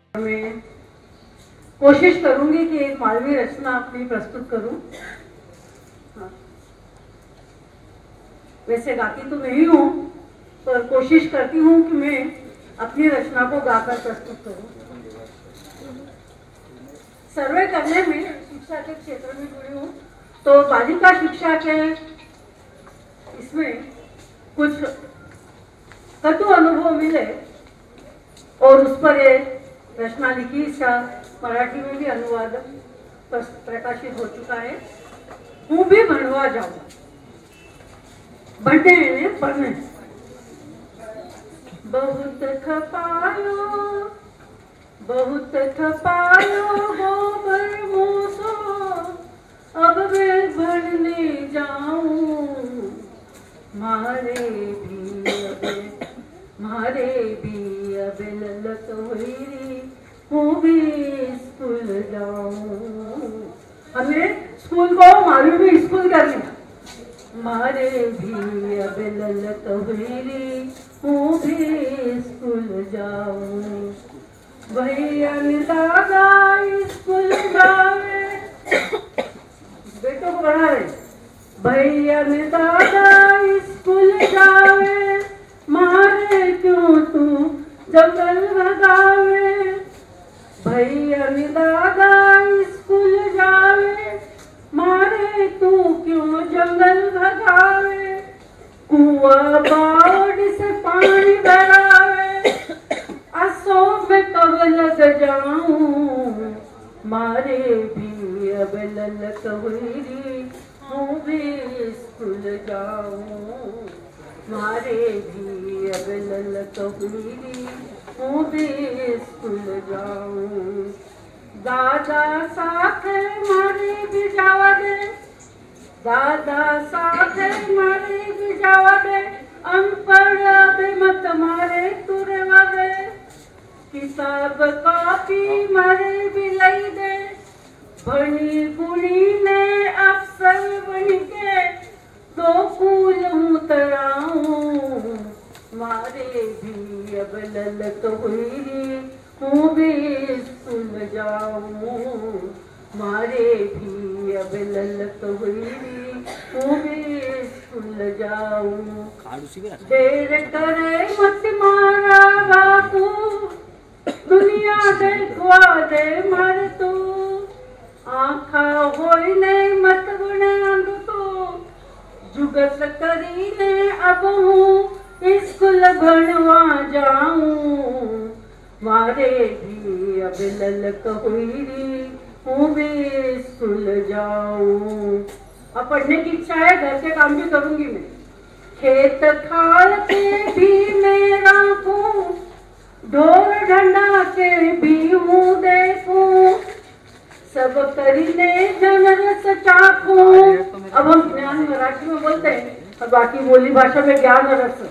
मैं कोशिश करूंगी कि एक मालवी रचना अपनी प्रस्तुत करूं। हाँ। वैसे गाती तो नहीं हूं, पर कोशिश करती हूं कि मैं अपनी रचना को गाकर प्रस्तुत करूं। सर्वे करने में शिक्षा के क्षेत्र में जुड़ी हूं, तो बालिका शिक्षा के इसमें कुछ कटु अनुभव मिले और उस पर एक रचना लिखी। इसका मराठी में भी अनुवाद प्रकाशित हो चुका है। हूँ भी भणवा जाऊं, बढ़ने ने पढ़ने बहुत खपायो गोबर मोसो, अब मैं भरने जाऊं, मारे भी अब ललक हुई, हूँ भी स्कूल जाऊं। हमने स्कूल को मालूम भी स्कूल कर लिया। मारे भी अब ललक हुई, हूँ भी स्कूल जाऊं। भैया दादा स्कूल जावे, बेटों को बढ़ा रहे। भैया दादा स्कूल जावे, मारे क्यों तू जंगल भगावे। भैया दादा स्कूल जावे, मारे तू क्यों जंगल भगावे। कुआं बावड़ से पानी भरावे, असो में कब लग जाऊं, मारे भी अब ललक हुई, हूँ भी स्कूल जाऊं। मारे भी अब ललक हुई, हूँ भी स्कूल जाऊं। दादा साथ मारे भी जावा दे, दादा साथ मारे भी जावा दे, अनपढ़ बे मत मारे तुरे वादे। किताब कॉपी मारे भी लई दे, भणी बुणी ने अफसर बन के दो फूल उतराऊं। मारे भी अब ललक हुई, हूँ भी स्कूल जाऊं। मारे भी अब ललक हुई, हूँ भी स्कूल जाऊं। देर करे मत मारा बापू, दुनिया देखवा दे मर तू। आँखा होई नहीं मत गुणे अंग तू, जुगत करी ने अब हूँ स्कूल भणवा जाऊं। मारे भी अब ललक हुई, हूँ भी स्कूल जाऊं। अब पढ़ने की इच्छा है, घर के काम भी करूंगी मैं। खेत खाल के भी मैं राखूं, ढोर ढंडा के भी हूँ देखूं, सब करीने जनरस चाखूं। अब हम ज्ञान मराठी में बोलते हैं और बाकी बोली भाषा में ज्ञान रस।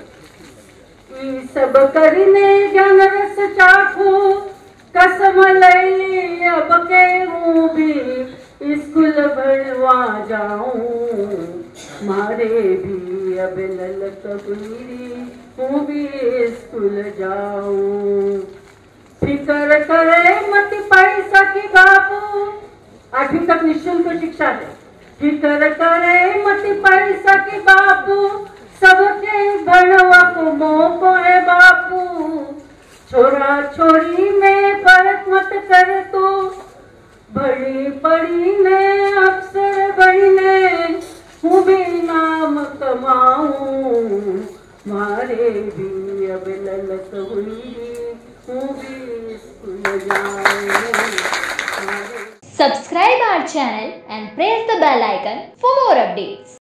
सब करीने ज्ञान रस चाखूं, कसम लैली अब के हूँ भी स्कूल भणवा जाऊं। मारे भी अब ललक हुई, हूँ भी स्कूल जाऊं। फिकर करे मत पैसा की बापू, 8वीं तक निःशुल्क शिक्षा है। फिकर करे मत पैसा की बापू, सबके भणवा को मोको है बापू। छोरा छोरी में फर्क मत कर तू, बड़ी बड़ी ने अफसर बनने, हूँ भी नाम कमाऊं। मारे भी अब ललक हुई, हूँ भी स्कूल जाऊं। Subscribe our channel and press the bell icon for more updates.